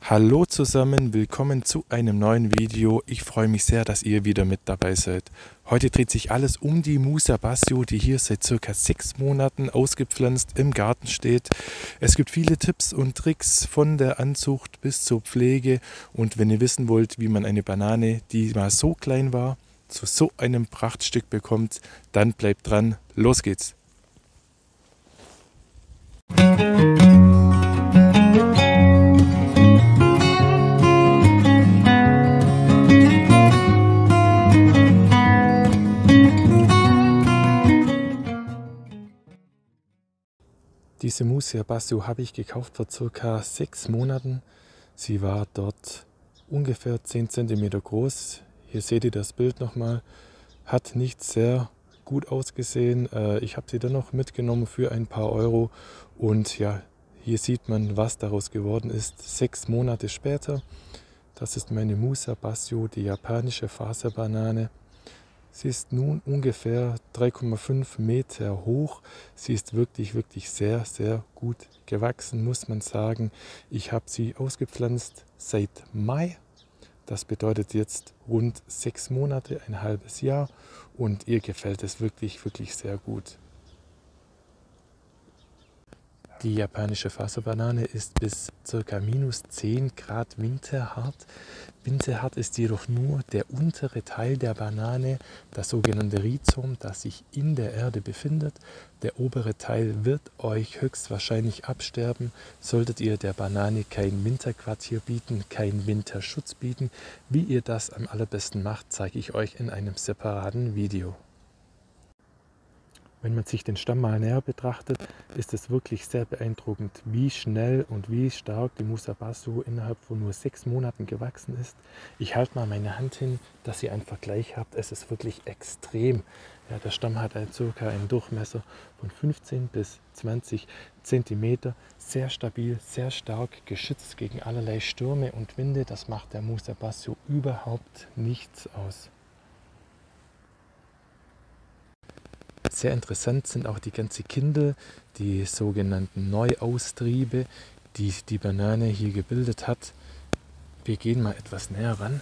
Hallo zusammen, willkommen zu einem neuen Video. Ich freue mich sehr, dass ihr wieder mit dabei seid. Heute dreht sich alles um die Musa Bassio, die hier seit circa 6 Monaten ausgepflanzt im Garten steht. Es gibt viele Tipps und Tricks von der Anzucht bis zur Pflege. Und wenn ihr wissen wollt, wie man eine Banane, die mal so klein war, zu so einem Prachtstück bekommt, dann bleibt dran. Los geht's! Diese Musa Bassio habe ich gekauft vor circa 6 Monaten. Sie war dort ungefähr 10 cm groß. Hier seht ihr das Bild nochmal. Hat nicht sehr gut ausgesehen. Ich habe sie dann noch mitgenommen für ein paar Euro. Und ja, hier sieht man, was daraus geworden ist. 6 Monate später. Das ist meine Musa Bassio, die japanische Faserbanane. Sie ist nun ungefähr 3,5 Meter hoch. Sie ist wirklich sehr, sehr gut gewachsen, muss man sagen. Ich habe sie ausgepflanzt seit Mai. Das bedeutet jetzt rund 6 Monate, ein halbes Jahr. Und ihr gefällt es wirklich sehr gut. Die japanische Faserbanane ist bis ca. -10 Grad winterhart. Winterhart ist jedoch nur der untere Teil der Banane, das sogenannte Rhizom, das sich in der Erde befindet. Der obere Teil wird euch höchstwahrscheinlich absterben, solltet ihr der Banane kein Winterquartier bieten, keinen Winterschutz bieten. Wie ihr das am allerbesten macht, zeige ich euch in einem separaten Video. Wenn man sich den Stamm mal näher betrachtet, ist es wirklich sehr beeindruckend, wie schnell und wie stark die Musa Bassio innerhalb von nur 6 Monaten gewachsen ist. Ich halte mal meine Hand hin, dass ihr einen Vergleich habt. Es ist wirklich extrem. Ja, der Stamm hat circa einen Durchmesser von 15 bis 20 cm. Sehr stabil, sehr stark, geschützt gegen allerlei Stürme und Winde. Das macht der Musa Bassio überhaupt nichts aus. Sehr interessant sind auch die ganzen Kindel, die sogenannten Neuaustriebe, die die Banane hier gebildet hat. Wir gehen mal etwas näher ran.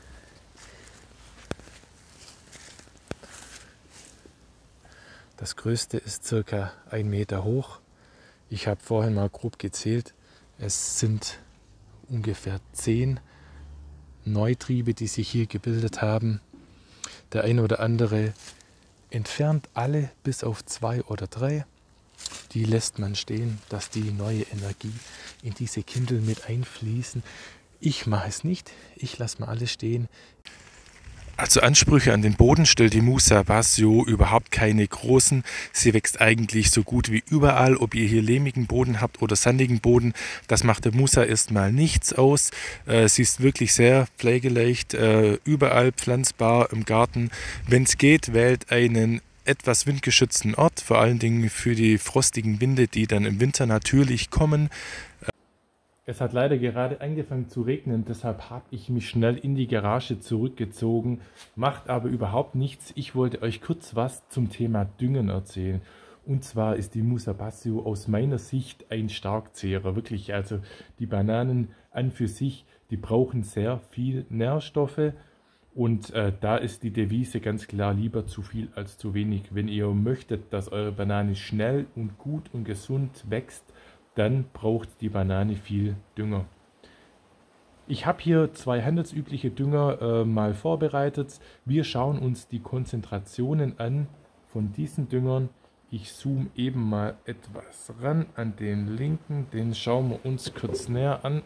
Das größte ist circa 1 Meter hoch. Ich habe vorhin mal grob gezählt. Es sind ungefähr 10 Neutriebe, die sich hier gebildet haben. Der eine oder andere entfernt alle bis auf 2 oder 3. Die lässt man stehen, dass die neue Energie in diese Kindel mit einfließen. Ich mache es nicht, ich lasse mal alles stehen. Also Ansprüche an den Boden stellt die Musa Bassio überhaupt keine großen. Sie wächst eigentlich so gut wie überall, ob ihr hier lehmigen Boden habt oder sandigen Boden. Das macht der Musa erstmal nichts aus. Sie ist wirklich sehr pflegeleicht, überall pflanzbar im Garten. Wenn es geht, wählt einen etwas windgeschützten Ort, vor allen Dingen für die frostigen Winde, die dann im Winter natürlich kommen. Es hat leider gerade angefangen zu regnen, deshalb habe ich mich schnell in die Garage zurückgezogen, macht aber überhaupt nichts. Ich wollte euch kurz was zum Thema Düngen erzählen. Und zwar ist die Musa Bassio aus meiner Sicht ein Starkzehrer, wirklich. Also die Bananen an für sich, die brauchen sehr viel Nährstoffe und da ist die Devise ganz klar, lieber zu viel als zu wenig. Wenn ihr möchtet, dass eure Banane schnell und gut und gesund wächst, dann braucht die Banane viel Dünger. Ich habe hier 2 handelsübliche Dünger mal vorbereitet. Wir schauen uns die Konzentrationen an von diesen Düngern. Ich zoome eben mal etwas ran an den linken, den schauen wir uns kurz näher an.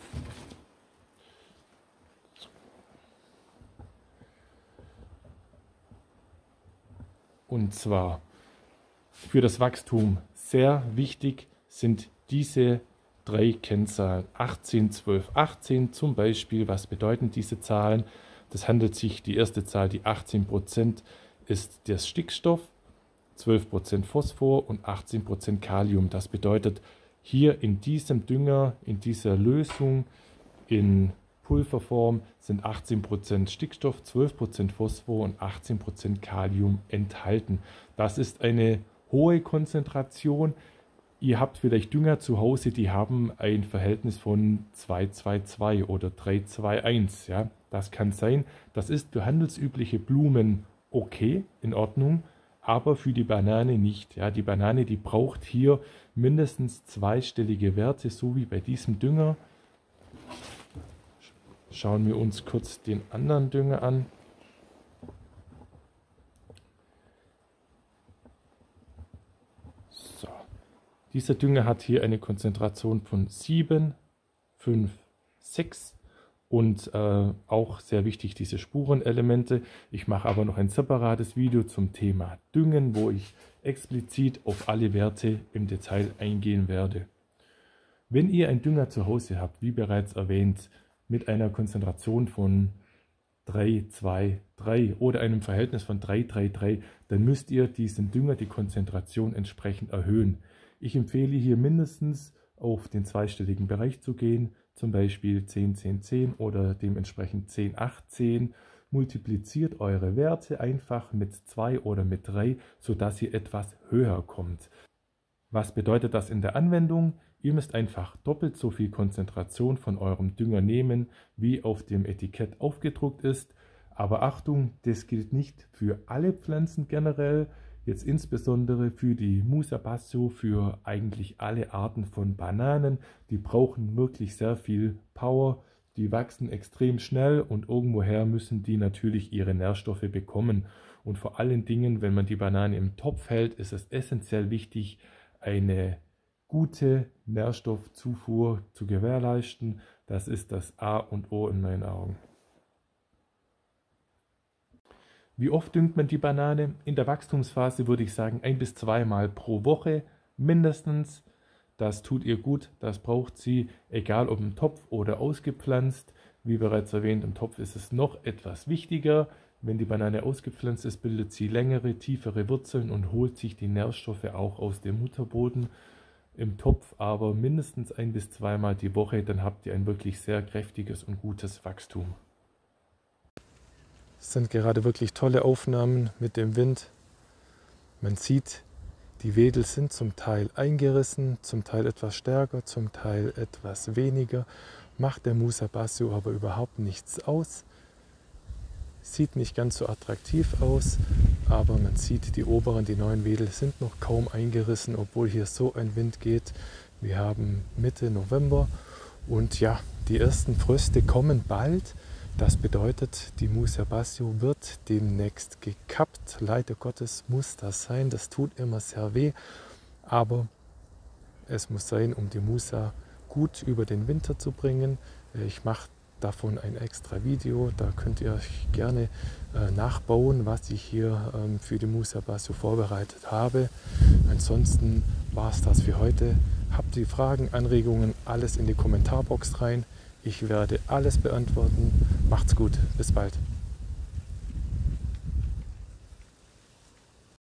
Und zwar für das Wachstum sehr wichtig sind diese 3 Kennzahlen, 18, 12, 18 zum Beispiel. Was bedeuten diese Zahlen? Das handelt sich, die erste Zahl, die 18%, ist der Stickstoff, 12% Phosphor und 18% Kalium. Das bedeutet, hier in diesem Dünger, in dieser Lösung, in Pulverform sind 18% Stickstoff, 12% Phosphor und 18% Kalium enthalten. Das ist eine hohe Konzentration. Ihr habt vielleicht Dünger zu Hause, die haben ein Verhältnis von 2:2:2 oder 3:2:1. Ja? Das kann sein. Das ist für handelsübliche Blumen okay, in Ordnung, aber für die Banane nicht. Ja? Die Banane, die braucht hier mindestens zweistellige Werte, so wie bei diesem Dünger. Schauen wir uns kurz den anderen Dünger an. So. Dieser Dünger hat hier eine Konzentration von 7, 5, 6 und auch sehr wichtig diese Spurenelemente. Ich mache aber noch ein separates Video zum Thema Düngen, wo ich explizit auf alle Werte im Detail eingehen werde. Wenn ihr einen Dünger zu Hause habt, wie bereits erwähnt, mit einer Konzentration von 3:2:3 oder einem Verhältnis von 3:3:3, dann müsst ihr diesen Dünger, die Konzentration entsprechend erhöhen. Ich empfehle hier mindestens auf den zweistelligen Bereich zu gehen, zum Beispiel 10:10:10 oder dementsprechend 10:8:10. Multipliziert eure Werte einfach mit 2 oder mit 3, sodass ihr etwas höher kommt. Was bedeutet das in der Anwendung? Ihr müsst einfach doppelt so viel Konzentration von eurem Dünger nehmen, wie auf dem Etikett aufgedruckt ist. Aber Achtung, das gilt nicht für alle Pflanzen generell, jetzt insbesondere für die Musa Basso, für eigentlich alle Arten von Bananen. Die brauchen wirklich sehr viel Power, die wachsen extrem schnell und irgendwoher müssen die natürlich ihre Nährstoffe bekommen. Und vor allen Dingen, wenn man die Banane im Topf hält, ist es essentiell wichtig, eine gute Nährstoffzufuhr zu gewährleisten. Das ist das A und O in meinen Augen. Wie oft düngt man die Banane? In der Wachstumsphase würde ich sagen 1 bis 2 Mal pro Woche mindestens. Das tut ihr gut, das braucht sie, egal ob im Topf oder ausgepflanzt. Wie bereits erwähnt, im Topf ist es noch etwas wichtiger. Wenn die Banane ausgepflanzt ist, bildet sie längere, tiefere Wurzeln und holt sich die Nährstoffe auch aus dem Mutterboden. Im Topf aber mindestens 1 bis 2 Mal die Woche, dann habt ihr ein wirklich sehr kräftiges und gutes Wachstum. Es sind gerade wirklich tolle Aufnahmen mit dem Wind. Man sieht, die Wedel sind zum Teil eingerissen, zum Teil etwas stärker, zum Teil etwas weniger. Macht der Musa Basso aber überhaupt nichts aus. Sieht nicht ganz so attraktiv aus, aber man sieht, die oberen, die neuen Wedel sind noch kaum eingerissen, obwohl hier so ein Wind geht. Wir haben Mitte November und ja, die ersten Fröste kommen bald. Das bedeutet, die Musa Basso wird demnächst gekappt. Leider Gottes muss das sein, das tut immer sehr weh, aber es muss sein, um die Musa gut über den Winter zu bringen. Ich mache davon ein extra Video, da könnt ihr euch gerne nachbauen, was ich hier für die Musa Basso vorbereitet habe. Ansonsten war es das für heute. Habt ihr Fragen, Anregungen, alles in die Kommentarbox rein. Ich werde alles beantworten. Macht's gut, bis bald.